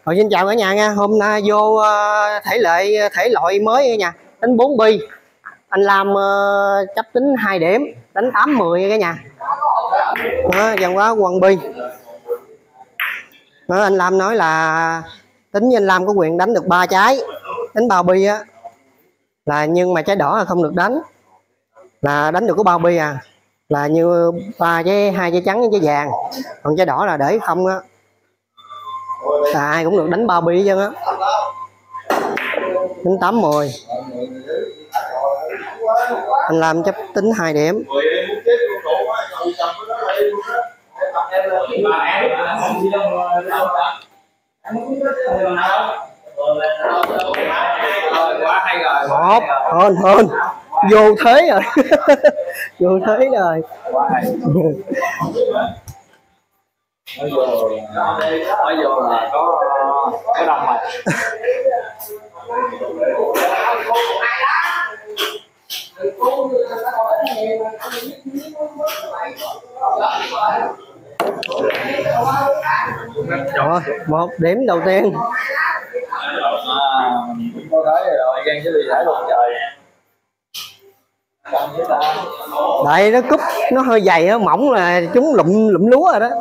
Xin chào cả nhà nha. Hôm nay vô thể loại mới nha, đánh 4 bi. Anh Lam chấp tính 2 điểm, đánh 8-10 cả nhà. Đó, dàn quá quần bi. Đó, anh Lam nói là tính với anh Lam có quyền đánh được 3 trái, đánh 3 bi á, là nhưng mà trái đỏ là không được đánh, là đánh được có 3 bi à, là như 2 trái trắng với trái vàng, còn trái đỏ là để không á, là ai cũng được đánh 3 bi chứ á. Tính 8-10. Anh Lam chấp tính 2 điểm. Một hơn vô thế rồi. Vô thế rồi. Bây giờ là có đồng mà. Rồi, 1 điểm đầu tiên. Có thấy rồi, gan chứ gì thấy luôn trời. Đấy, nó cúp nó hơi dày, nó mỏng là chúng lụm lúa rồi đó.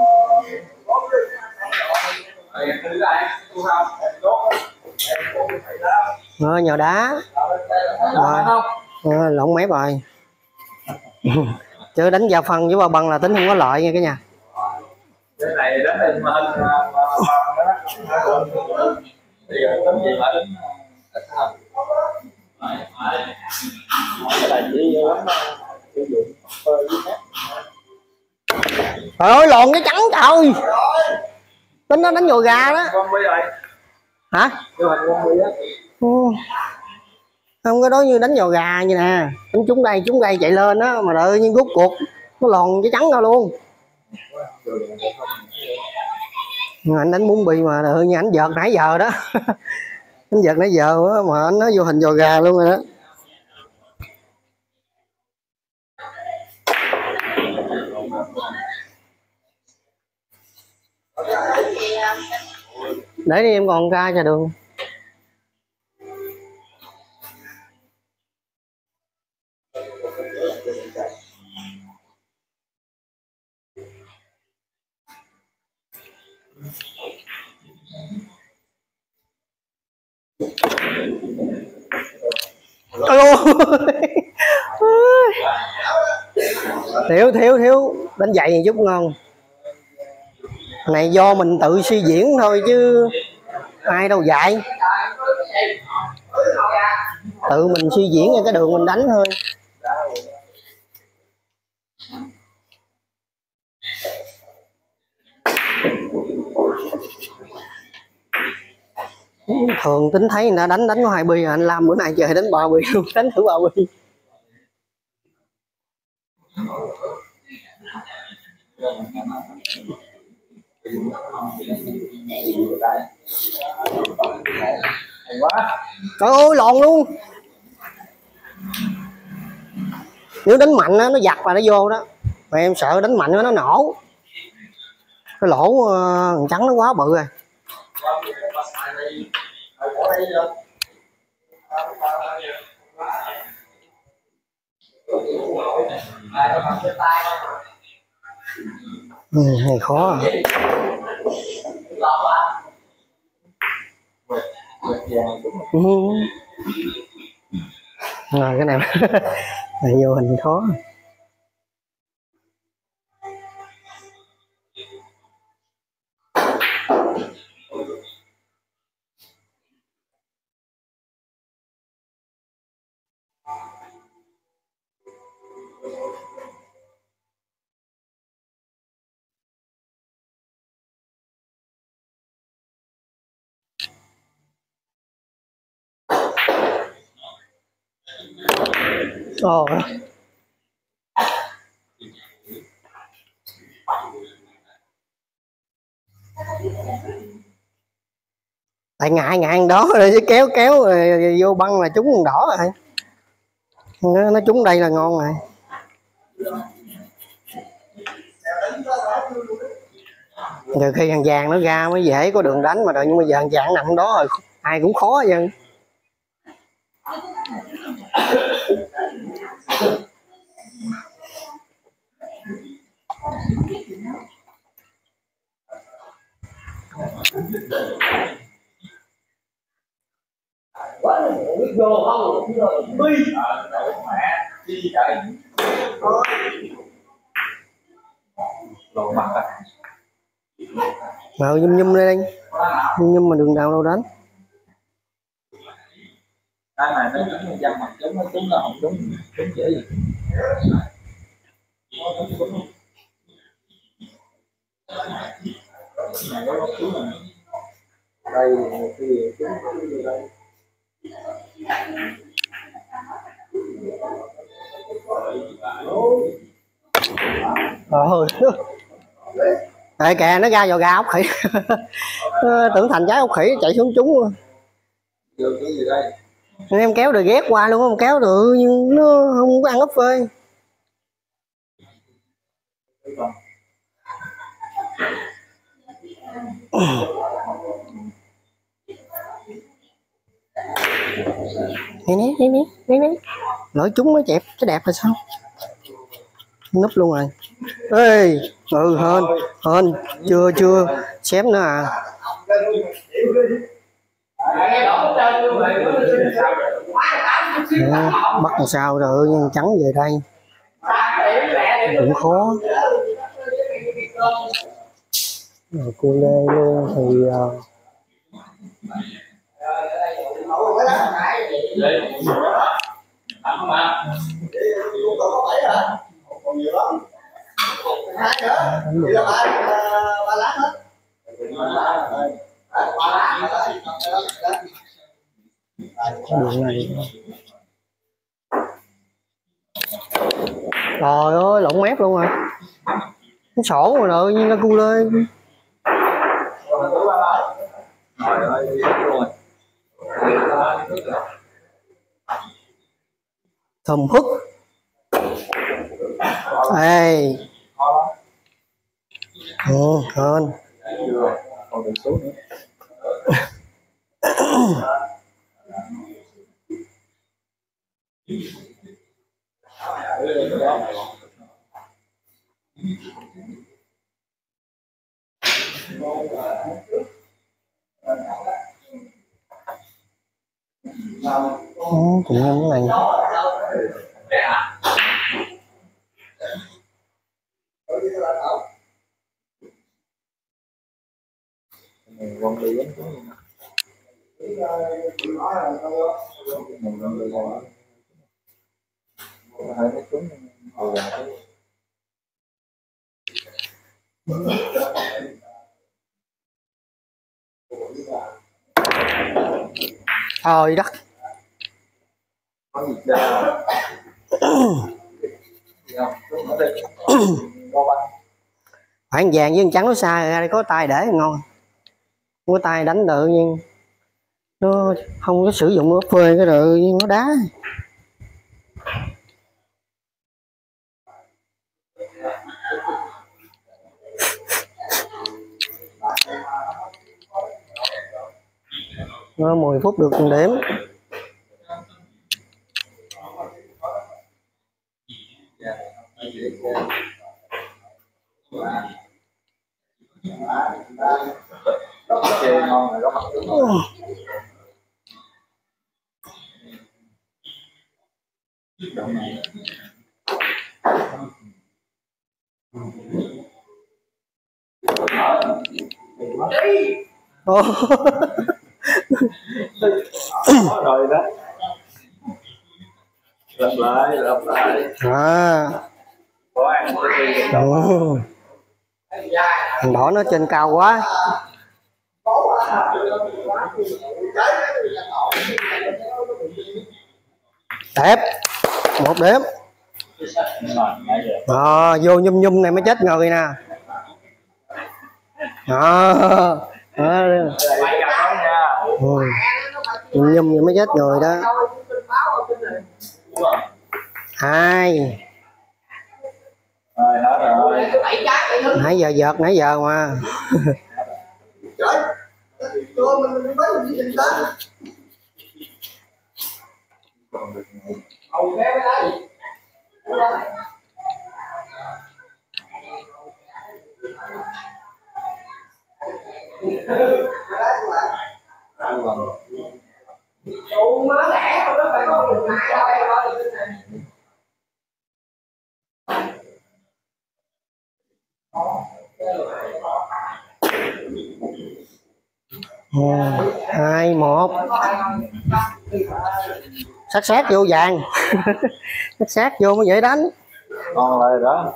Rồi, nhờ đá. Rồi, lộn mép rồi. Chứ đánh giao phân với 3 băng là tính không có lợi nha cả nhà. Cái này đánh lên mà hơn thì tính gì mà tính ít hơn. Cái này chỉ sử dụng phơi với mét. Trời ơi, lòn cái trắng trời. Tính nó đánh nhồi gà đó. Hả? Không có đó như đánh nhồi gà như nè. Đánh trúng đây chạy lên đó mà đợi nhưng rút cuộc nó lòn cái trắng ra luôn. Anh đánh 4 bi mà đợi như ảnh vợt nãy giờ đó. Anh vợt nãy giờ đó, mà anh nói vô hình nhồi gà luôn rồi đó. Để đi em còn ra cho đường. thiếu đánh dậy chút ngon. Này do mình tự suy diễn thôi chứ ai đâu dạy, tự mình suy diễn cái đường mình đánh thôi. Thường tính thấy người ta đánh có 2 bi, anh Lam bữa nay chơi đánh 3 bi luôn, đánh thử 3 bi. Trời ơi, lòn luôn. Nếu đánh mạnh nó giặt là nó vô đó, mà em sợ đánh mạnh nó nổ, cái lỗ trắng nó quá bự rồi. Này khó à. Rồi cái này này vô hình khó. Ồ. Tại ngại đó rồi chứ kéo rồi vô băng là trúng con đỏ rồi. Nó trúng đây là ngon rồi. Từ khi thằng vàng nó ra mới dễ có đường đánh mà rồi, nhưng mà giờ thằng vàng nằm đó rồi ai cũng khó dân. Mà nhum lên nhum mà đường nào đâu đánh. Cái này nó trúng dăm mặt trúng nó trúng là không trúng dễ gì. Đây thì trúng đây. Tại kìa nó ra vào gà ốc khỉ. Tưởng thành trái ốc khỉ chạy xuống trúng. Em kéo được ghét qua luôn, không kéo được nhưng nó không có ăn ốc phơi. Nè lỗi chúng nó chẹp cái đẹp là sao núp luôn rồi. Ê hên chưa xém nữa à. Bắt làm sao rồi nhưng trắng về đây cũng khó. Rồi cô Lê luôn thì đường này trời ơi lộn mép luôn rồi, nó sổ rồi nè nhưng nó cu Lê thùm hút. Ê hên cũng như cái này. Quăng đi lắm Trời đất. Khoảng vàng với trắng nó xa ra đây có tay để ngon, không có tay đánh được nhưng nó không có sử dụng nó phơi cái được nhưng nó đá. Nó 10 phút được từng điểm. rồi đó. Lặp lại thằng đỏ nó trên cao quá. Đẹp 1 điểm. Vô nhum này mới chết người nè. Nhum vậy mới chết người đó. 2 Rồi hết rồi. Nãy giờ vợt nãy giờ mà. Hai một, sát vô vàng. sát vô mới dễ đánh. Còn lại đó.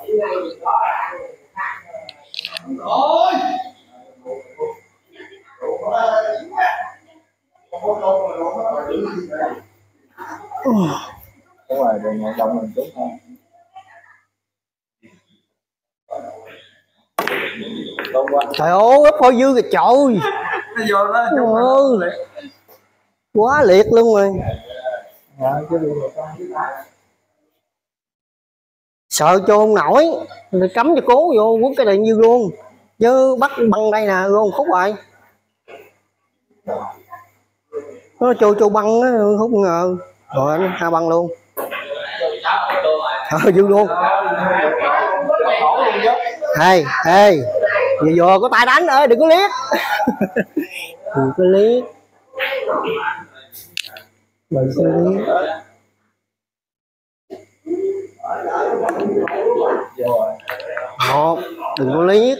Đúng rồi, đừng nhận động mình chút thôi. Trời ơi, ấp hơi dư kìa trời. Nó vô đó. Quá liệt luôn rồi. Sợ cho không nổi, thì cắm cho cố vô quất cái điện dư luôn. Chứ bắt băng đây nè, luôn khúc rồi. Nó trôi băng á, không ngờ. Rồi anh ha băng luôn. Dư luôn. Ê, vừa có tay đánh ơi, đừng có liếc. Đừng có liếc. Đừng có liếc. Một, đừng có liếc.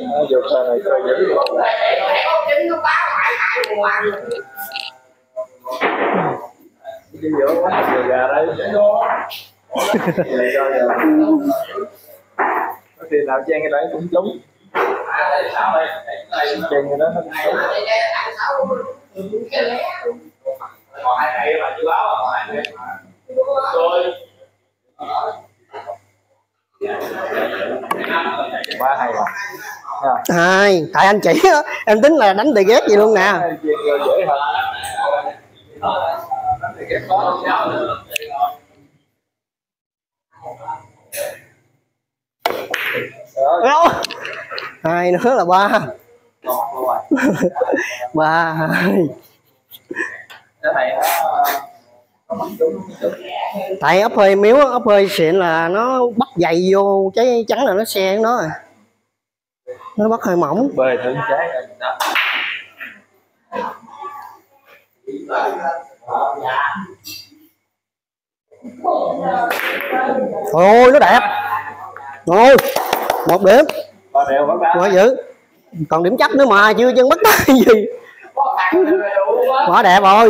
Đi giữa quá trời gà đây. Có khi nào chen cái đấy cũng trúng. Chen cái đó nó còn hai ngày mà chưa báo còn hai ngày rồi. Quá hay rồi. Hai, tại anh chỉ đó, em tính là đánh tì ghét gì luôn nè. Dễ hả? Hai nữa là ba. Ba hai. Tại ốc hơi miếu, ốc hơi xịn là nó bắt dày vô trái trắng là nó xe nó rồi. Nó bắt hơi mỏng. Bơi thử trái. Ôi nó đẹp. Rồi, 1 điểm. Quá dữ. Còn điểm chấp nữa mà chưa chân bắt tay gì. Quá đẹp rồi.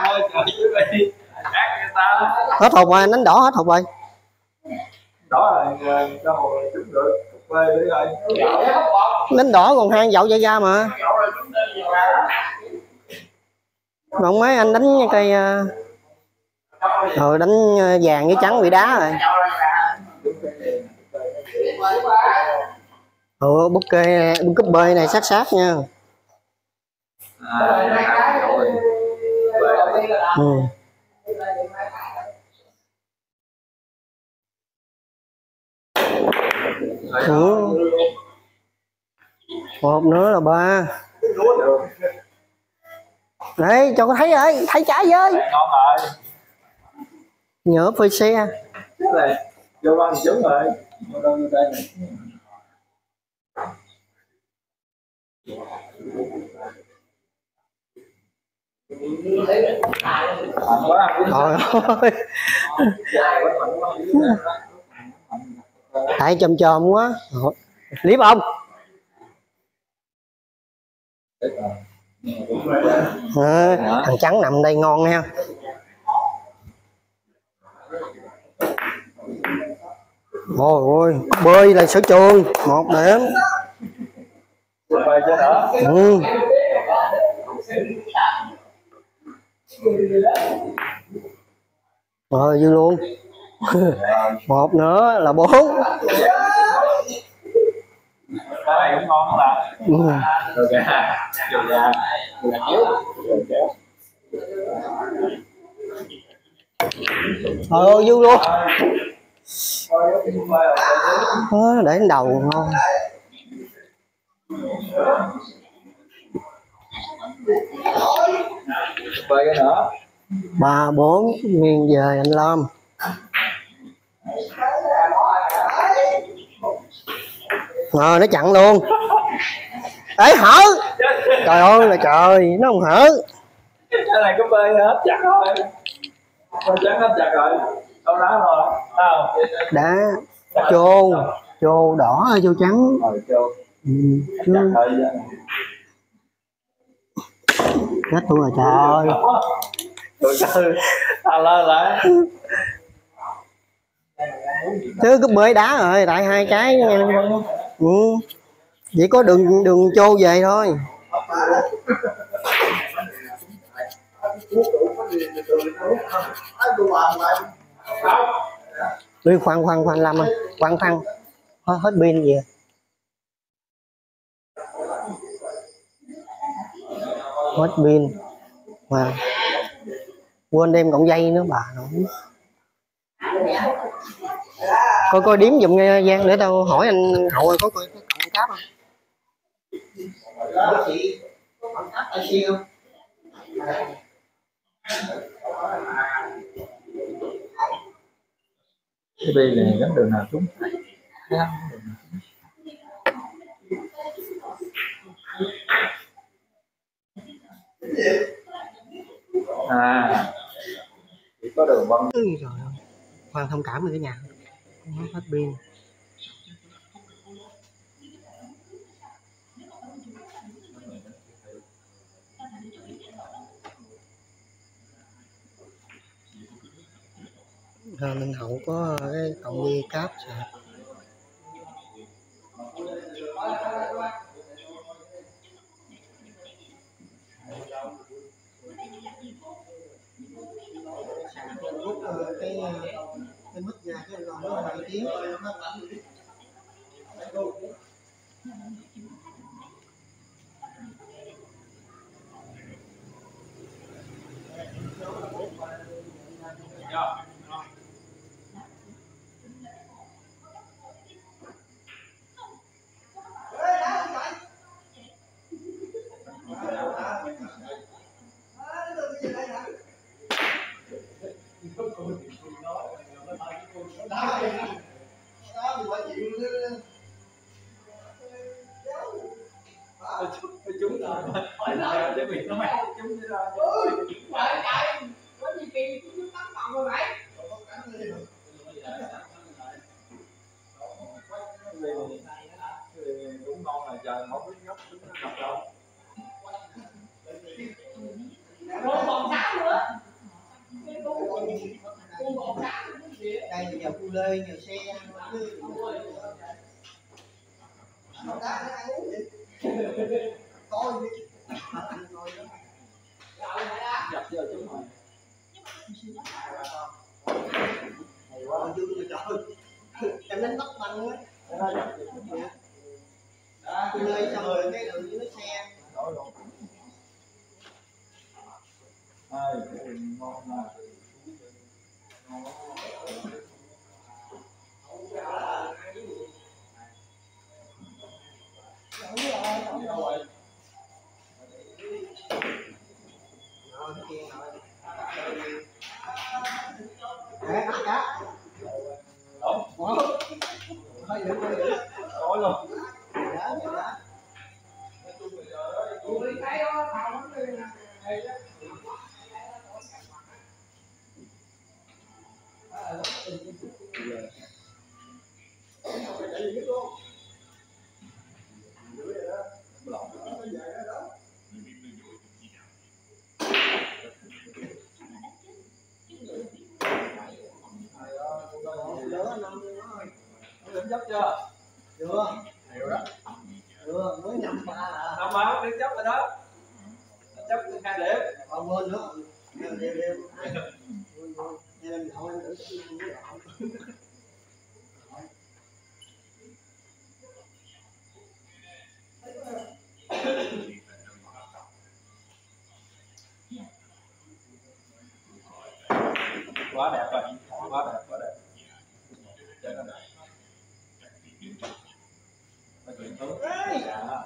Hết hụt rồi, đánh đỏ hết hụt rồi. Đỏ rồi, cho hồi trúng được. Đánh đỏ còn hang dậu chạy ra mà. Còn mấy anh đánh cây rồi đánh vàng với trắng bị đá rồi. Bút cúp B này sát nha. Một nữa là 3. Đấy cho có thấy rồi, thấy trái với. Nhớ phơi xe. Vô băng trúng rồi. Trời ơi. Tại chôm quá. Clip không? Thằng trắng nằm đây ngon nha. Ôi ôi, bơi là sở trường, 1 điểm. Rồi dư luôn. 1 nữa là 4. Cái này cũng ngon lắm. Trời ơi dư luôn. để lên đầu ngon. Bơi cái nữa. 3 4 nghiêng về anh Lâm. Nó chặn luôn. Ấy hở. Trời ơi là trời, nó không hở. Cái này có bơi hết chặt thôi. Con chắn hết chặt rồi. Đâu đá rồi. Đá chô đỏ hay chô trắng. Chết tôi rồi trời ơi. Chứ cứ bơi đá rồi, tại 2 cái nha. Chỉ có đường chô về thôi. Đi khoan Lâm ơi, khoan hết pin gì. Hết pin mà quên đem cọng dây nữa bà nội. Coi điếm giùm nghe Giang để tao hỏi anh Hậu ơi, có coi cái cọng cáp không? Cái bi này gắn đường nào trúng. Chỉ có đường băng. Trời ơi, khoan thông cảm với cái nhà hết pin. Minh Hậu có cái cọng dây cáp sạc. Cái mất ra cái rồi nó hơi tiếng. Đúng ngon là trời không biết nhóc nó ngập đâu. Đây là giờ cu lê, giờ xe. Coi đi. Dập giờ chúng rồi. Hay quá, chưa được trời. Em đánh tóc băng á. Cu lê xong rồi cái đường với xe. Ai, cái đường ngon mà. Nói luôn. Đứng dốc chưa? Chưa. Hiểu đó. Chưa, mới 5-3 à. 5-3 đứng dốc rồi đó. Dốc 2 điểm. Còn quên nữa. Đều. Em đậu em thử Quá đẹp rồi. Quá đẹp. ơi.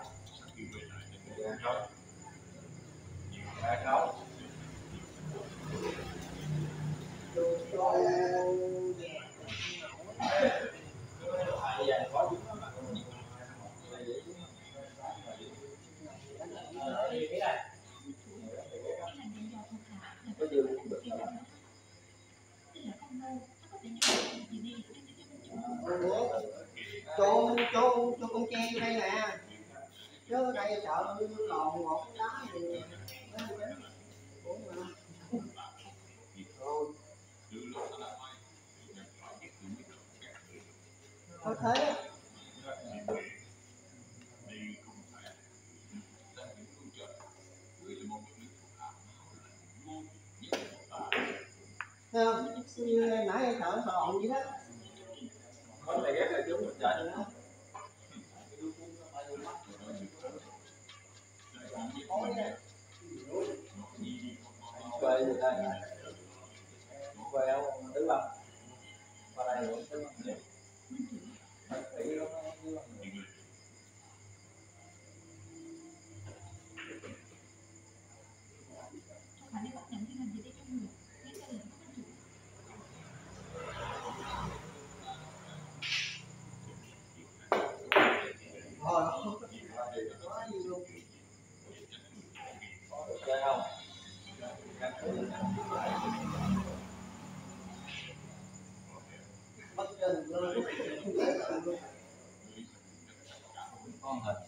Cho con tre vô đây nè, chứ ở đây sợ lòn một cái đá thì thôi thế. Thấy không? Như nãy em sợ lòn vậy đó. Có này ghét là chúng mình chạy. Quay người ta quay không đứng bằng qua đây đứng bằng chơi không? Bất chân luôn. Con hình.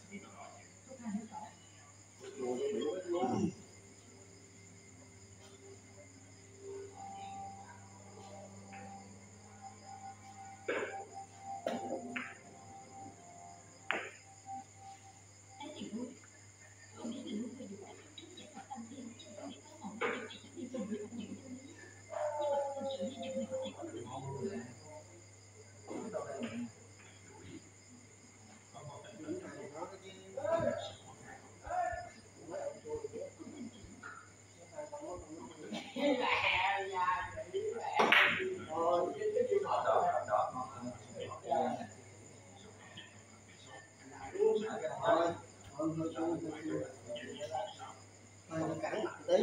Cản mặt tí.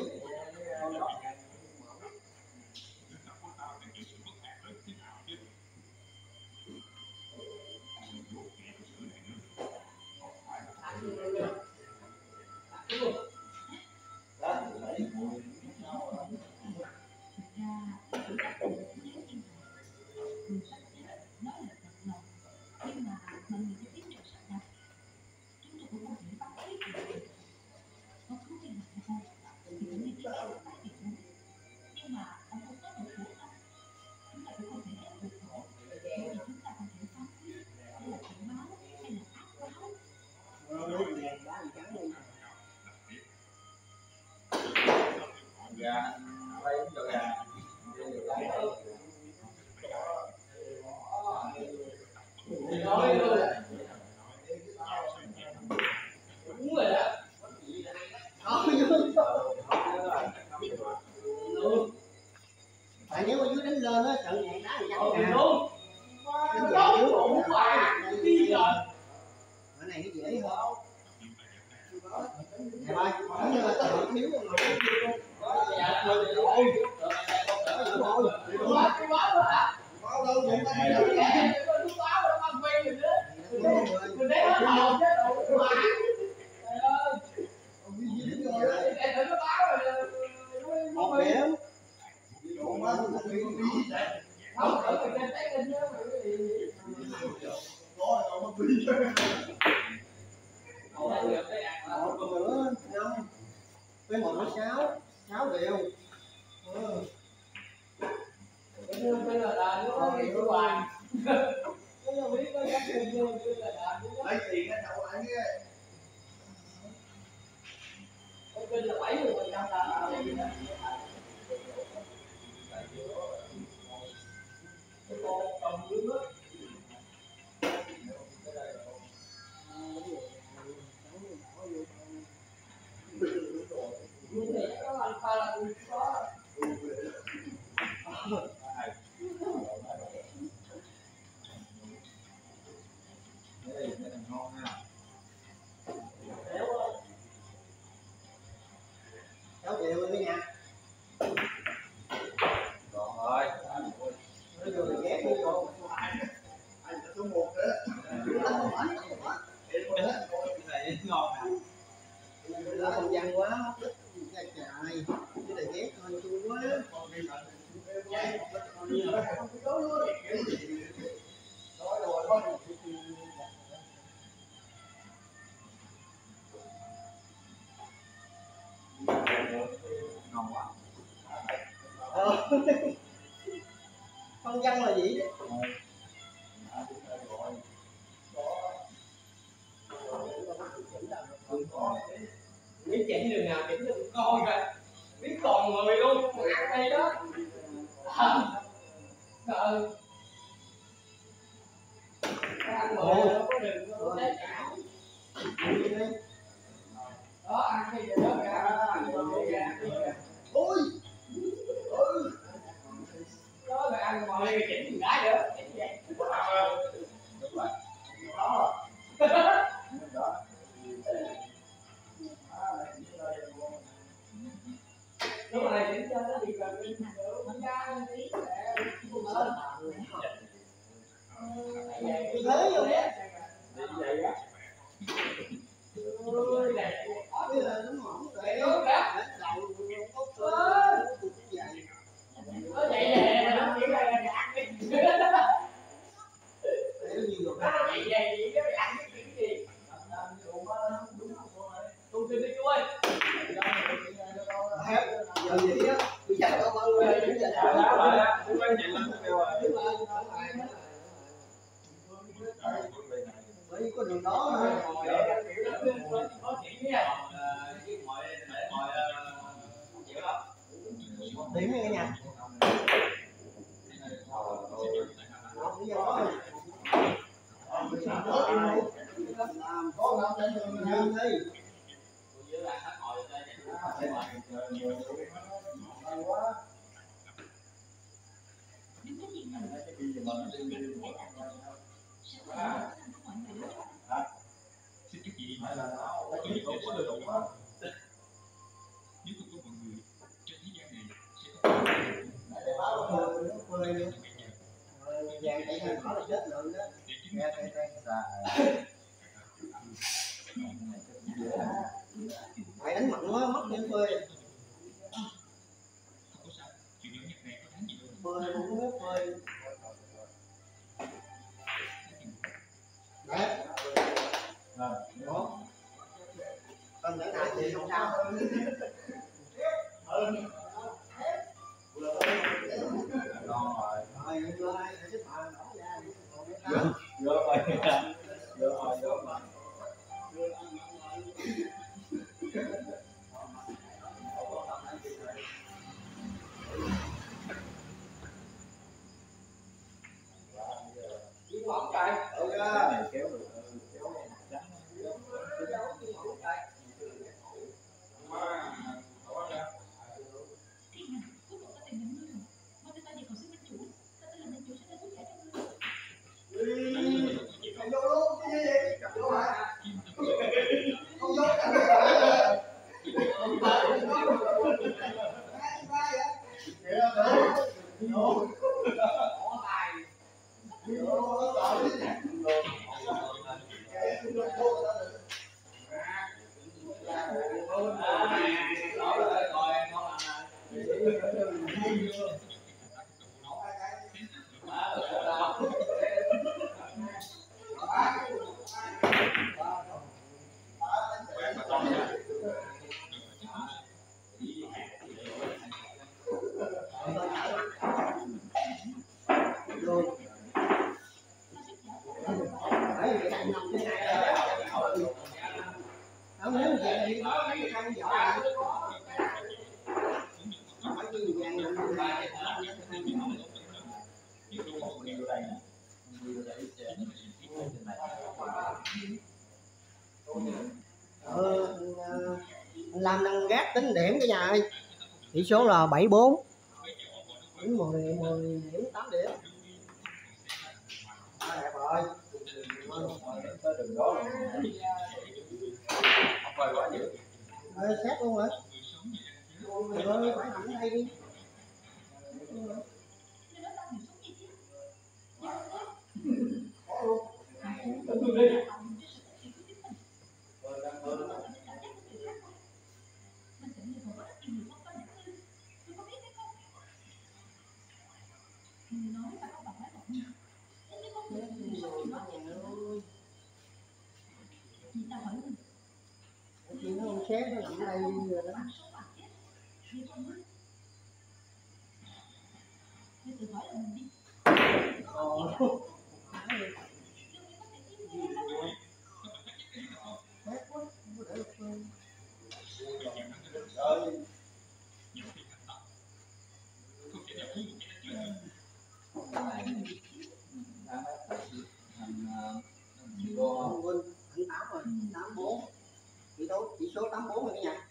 Gà quay cho gà. Tại nếu mà dưới đánh lên á, trận nhạc đá thì chắc nè. Đúng. Đánh về dưới cũng cái này nó dễ hơn. Nè ơi, cũng như là tự thiếu rồi. Một điểm. Một nữa, 5 với 1 là 6, 6 đều. Lấy tiền ở đâu anh ấy. đều rồi nha. Còn rồi. Nó vô rồi ghét đi vô. Anh số 1 nữa. Cái này ngon nè. Nó không gian quá. Trời, cái này ghét thôi chua quá. Ngon quá. Không gian là gì đấy. Biết chỉnh đường nào chỉnh được coi rồi. Biết còn người luôn, ăn đây đó. Ăn người nó có đường nó đấy cả. Đó ăn cái gì đó ra. Ôi. Đó là ăn mà đi chỉnh cái nữa. Chỉnh vậy. Đúng rồi. Đó. Lúc này chỉnh cho nó bị gần đi. Cái thế vô đấy. Vậy á. Ôi này. Cái là nó mỏng vậy đó. Đầu cốt vậy vậy nó chỉ là gạt đi. Để nhiều rồi. Vậy nó gạt cái gì? Tôi tin đi chú ơi. Giờ vậy á, bây giờ có bao nhiêu bây giờ Đó, chúng nó nhìn lên kêu rồi. bởi có đường đó mà. Điểm nghe nha. Có làm trên đường nhân đi. Xin các chị hỏi là có những cái số lượng quá. Nếu không có mọi người trên thế gian này sẽ có Vàng chạy hàng đó là chết lợn đó. Phải đánh mạnh quá mất những phơi. không có sao. Chuyện nhỏ nhặt này có đáng gì đâu. Phơi cũng biết phơi. Đấy. Đó. Không thể nào thì không sao. Ngon rồi. Rồi vô ai sẽ xếp hàng đổ ra. Vô rồi. Vô rồi. Mỏng trời. Cái này kéo được. Không vô luôn, cái gì vậy? Vô hả? Không vô cả. Không vô. Vô. Không nếu vậy thì nó mấy cái vỏ này. Phải như vàng này. Anh Lam đang gác tính điểm cả nhà ơi. Tỷ số là 7-4. Điểm 10 điểm 8 điểm. Đẹp rồi. Tới đường đó luôn. Không quay quá dữ. Xét luôn hả? Mày ơi, phải nằm ở đây đi. Có luôn. Chị nó không xé nó nằm ở đây rồi đó. Chỉ số 84 rồi nha.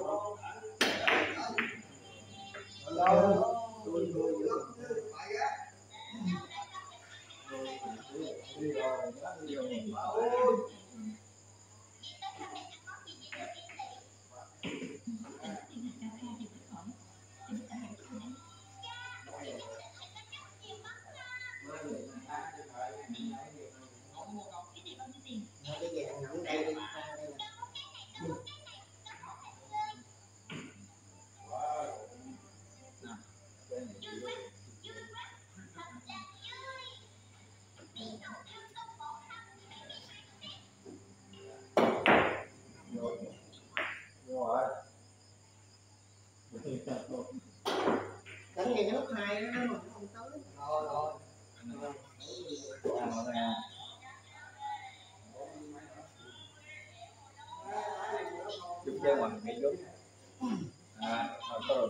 Cái vàng nằm đây đi. Đánh ngay cái lúc 2 đó mà không tới. Rồi. Chúng chơi ngoài ngay giống. Có rồi.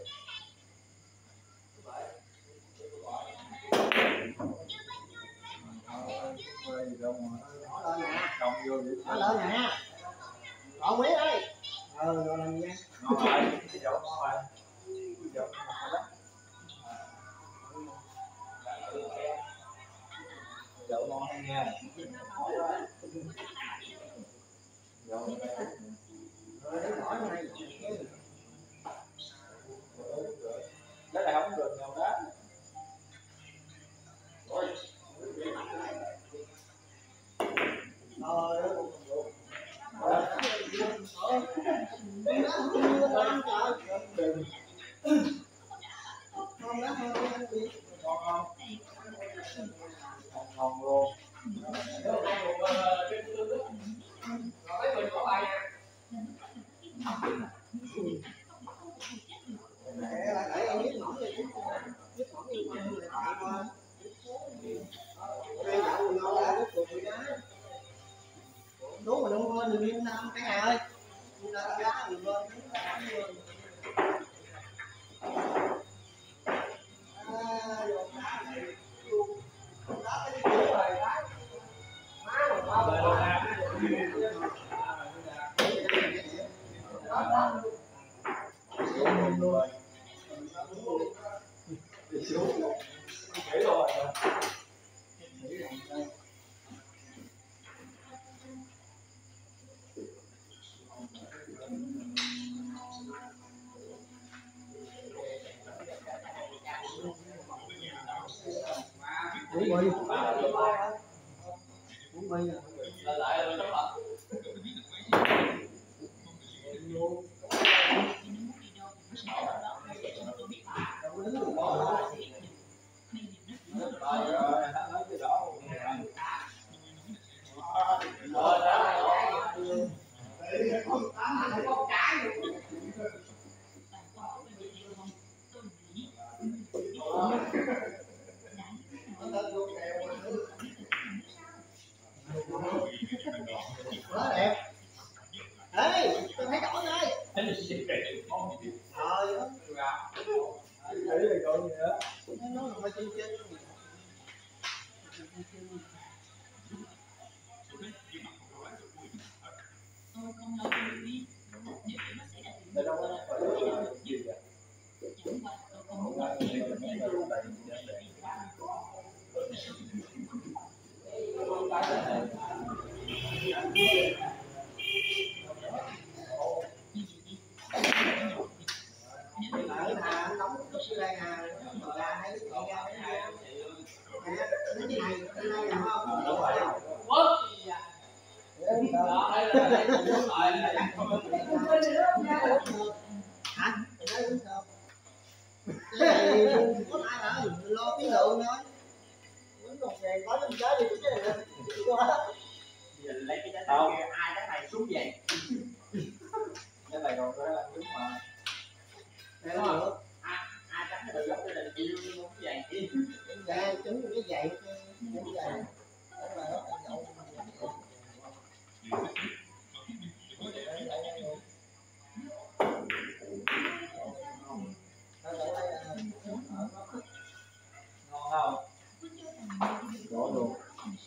Công vô đi. Nó lên nè. Còn Quý ơi. Rồi làm gì vậy? Ngon rồi, cái dấu ngon rồi. Dấu ngon hay nha. Dấu Rồi đến bỏ này. cái này không được nhiều đó. Ngon luôn. Đúng mà đúng rồi, đừng yên tâm cái này ơi. Giá đừng lên. Quá đẹp. Ê, tôi thấy đỏ rồi. Thấy là còn gì nữa. Nó nằm ở trên trên. Đây đâu có gì vậy? Ở đây là mở ra thấy chạy ra cái này. Đến cái này, bên đây là không? Đúng rồi. Hả? Có ai đâu, lo cái lượng thôi. Vẫn còn đèn có lên trái đi cái này. Lấy cái trái này kia, ai trái này xuống vàng. Cái này còn có là đúng mà. Đây nó được. Ai trái này giống cái này yêu không vàng kia. Dạ, trứng cái vậy. Cái vậy. Đó là nó nhậu. Ngon không? Có luôn.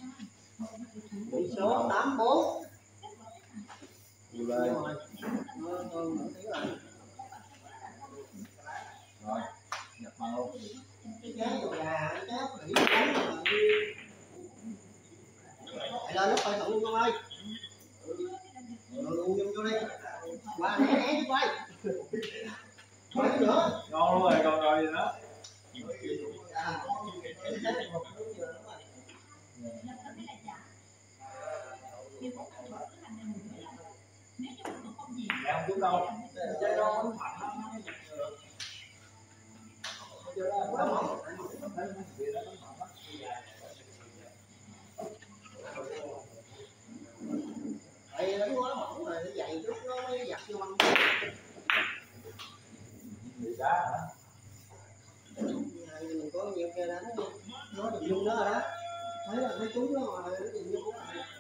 Tỷ số 8-4. Đi lên. Rồi, nhập mặn luôn. Cái trái đồ gà, cái trái khỉ đánh mà chạy lên nó coi thử luôn con ơi. Luôn vô đi. Qua né quay. Quay nữa. Ngon luôn rồi, còn rồi gì nữa. Dạ không chút đâu. Chơi đâu nó mạnh lắm. Tại đánh quá mỏng rồi nó dày chút nó mới giặt vô băng. Gì đá hả? Mình có nhiều kia đánh nó được luôn đó rồi đó. Thấy là thấy chúng nó mà nó nhìn vô.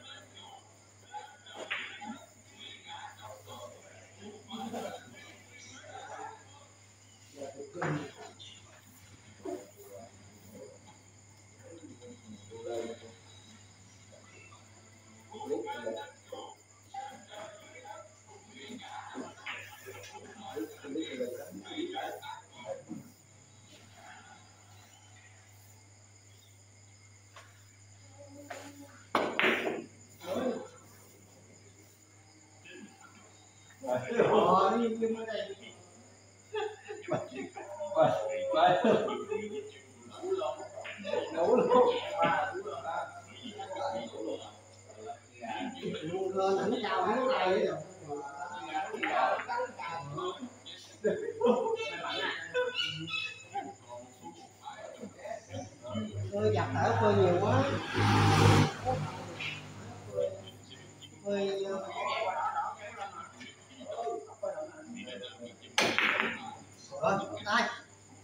Nó nhung ở đây. Đủ luôn. Luôn lên ảnh cao hắn tay đấy rồi. Tôi giặt thở phơi nhiều quá. Phơi tay.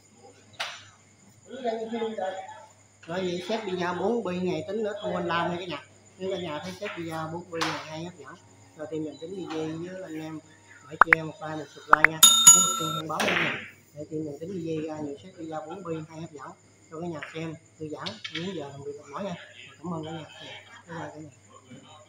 Rồi vậy xếp pizza 4 bi ngày tính nữa thua anh Lam nha cả nhà. Nếu cả nhà thấy xếp pizza 4 bi ngày hay hấp dẫn. Rồi thì mình tính video với anh em hãy cho em một like một subscribe nha. Nếu một tin thông báo nha. Để thì mình tính video ra nhiều xếp pizza 4 bi hay hấp dẫn cho cả nhà xem thư giãn những giờ làm việc mỏi nha. Cảm ơn cả nhà. Bye bye cả nhà.